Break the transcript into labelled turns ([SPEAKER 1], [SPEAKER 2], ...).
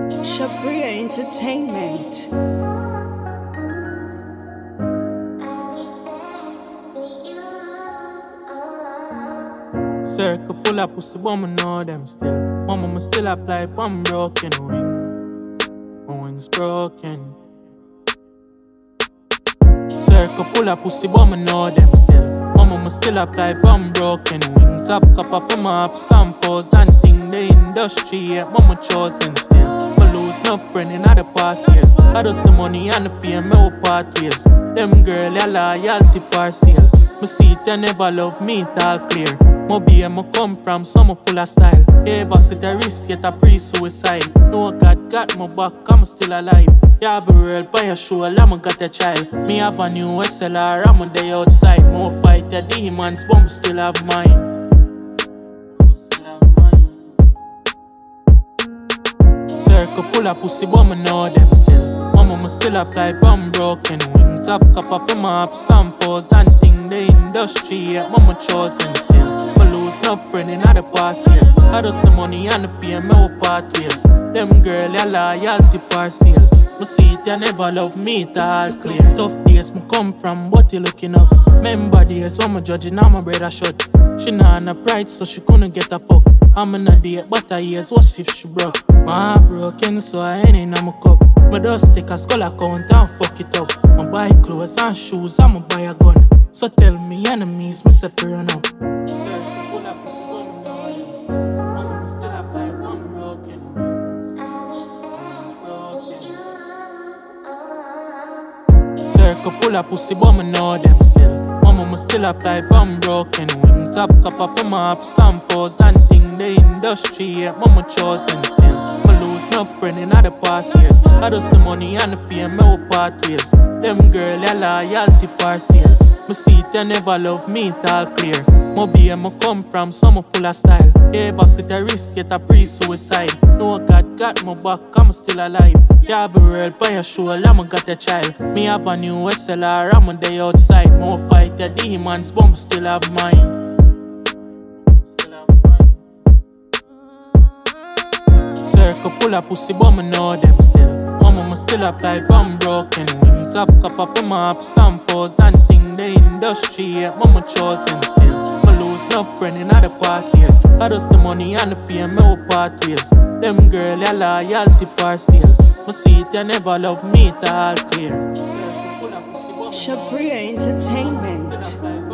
[SPEAKER 1] Shabria Entertainment.
[SPEAKER 2] Circle full of pussy, but me know them still. Mama, me still a fly, one broken wing. My wings broken. Circle full of pussy, but me know them still. Mama, me still a fly, one broken wings. Have copper for my ups, some foes and thing. The industry, yeah, mama chosen still. Me lose no friend in the past years. I just the money and the fame, me will part ways. Them girl, ya loyalty for sale. Me see it, they never love me, it all clear. My BM come from summer full of style. Ever sit a risk yet a pre-suicide. No God got my back, I'm still alive. You have a world by your shoulder, I'm got a child. Me have a new SLR, I'm a day outside. More fight the demons, but I'm still have mine. Circle full of pussy, but me know them still. Mama, me still a fly, but I'm broken wings. Have copper for my ups, some foes and thing. The industry, yeah, mama chosen still. No friend in the past years. I just the money and the fame, me will part ways. Them girl, ya loyalty for sale. Me see it, you never love me, it all clear. Tough days, me come from, but you looking up. Remember days, when me judging, now my brother shot. She not on a pride, so she couldn't get a fuck. I'm in a date, but her years, what if she broke? My heart broken, so I ain't in my cup. Me just take a skull account and fuck it up. I buy clothes and shoes, I'ma buy a gun. So tell me enemies, me say fi run up. Circle full of pussy, but me know them still. Mama, me still a fly, but I'm broken wings. Have copper for my ups, some foes and thing. The industry, yeah, mama chosen still. Me lose no friend in the past years. I just the money and the fame, me will part ways. Them girl, ya loyalty for sale. Me see it, they never love me, it all clear. My BM come from summer full of style. Ever sit a risk yet a pre-suicide. No God got my back, I'm still alive. You have a world by your shoulder, I'm got a child. Me have a new SLR, I'm a day outside. More fight the demons, but me still have mine. Circle full of pussy, but me know them still. Mama, me still a fly, but I'm broken wings. Have copper for my ups, some foes and thing. The industry, yeah, mama chosen still. No friend in the past years. I just the money and the fame, me will part ways. Them girl, ya loyalty for sale. Me see it, you never love me, it all clear.
[SPEAKER 1] Shabria Entertainment.